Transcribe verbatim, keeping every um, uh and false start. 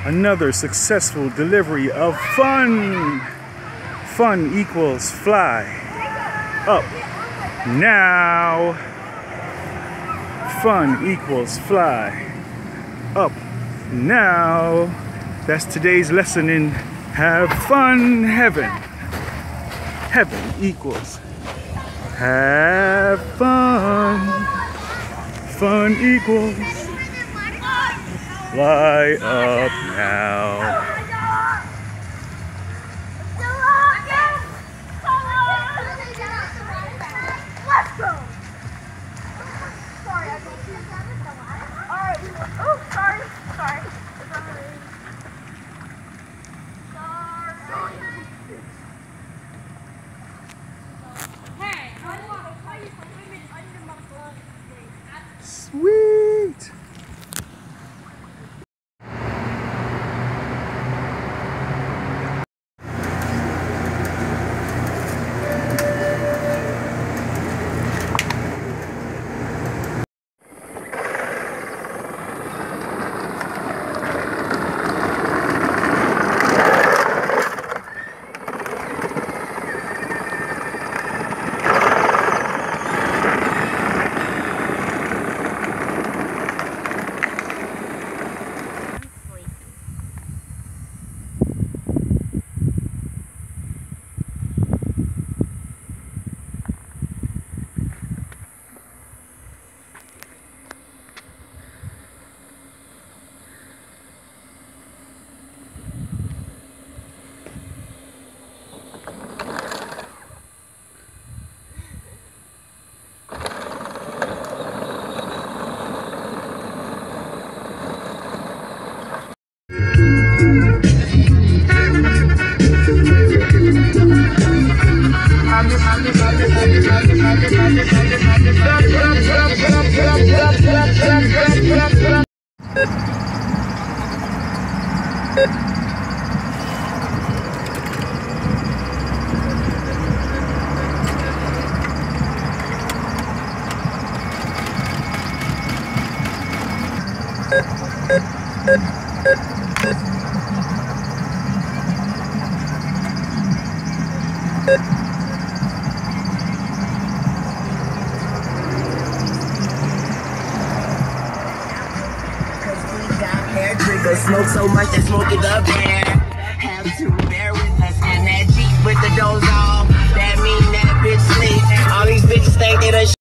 Another successful delivery of fun. Fun equals fly. Up now. Fun equals fly. Up now. That's today's lesson in have fun heaven. Heaven equals have fun. Fun equals fly up now. Let's go. Sorry, I don't see that. All right. Oh, sorry. Sorry. Sweet. Smoke so much that smoke it up there. Have to bear with us and that Jeep with the doors off. That mean that bitch sleep. All these bitches think they done